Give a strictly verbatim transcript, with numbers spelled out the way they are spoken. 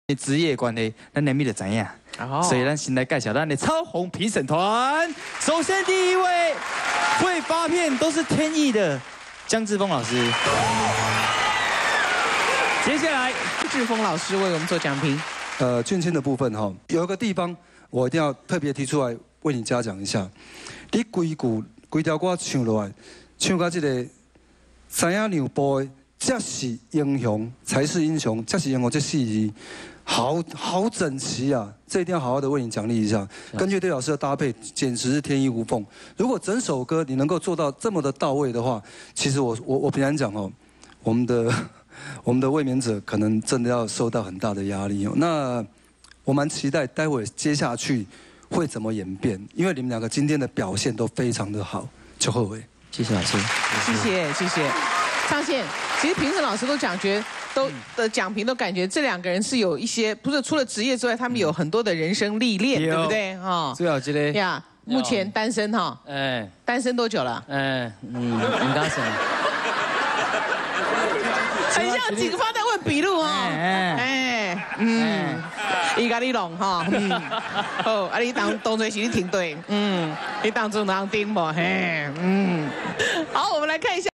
职业关系，咱内面就知影。哦、所以咱先来介绍咱的超红评审团。首先第一位会发片都是天意的江志峰老师。接下来志峰老师为我们做讲评。 呃，俊清的部分哈，有一个地方我一定要特别提出来为你嘉奖一下。你规句规条歌唱落来，唱到这个知影让步的，这是英雄，才是英雄，这是英雄这四字。 好好整齐啊！这一定要好好的为你奖励一下。跟乐队老师的搭配简直是天衣无缝。如果整首歌你能够做到这么的到位的话，其实我我我平常讲哦，我们的我们的卫冕者可能真的要受到很大的压力哦。那我蛮期待待会接下去会怎么演变，因为你们两个今天的表现都非常的好。邱厚伟， 谢谢老师， 谢谢谢谢。上线，其实评审老师都讲觉。 都的讲评都感觉这两个人是有一些，不是除了职业之外，他们有很多的人生历练，对不对？哈， 最好这个呀，目前单身哈，哎，单身多久了？哎，嗯，很单身。很像警方在问笔录哈，哎，嗯，伊甲你弄哈，嗯，好，啊你当当作是你停队，嗯，你当做人盯无嘿，嗯，好，我们来看一下。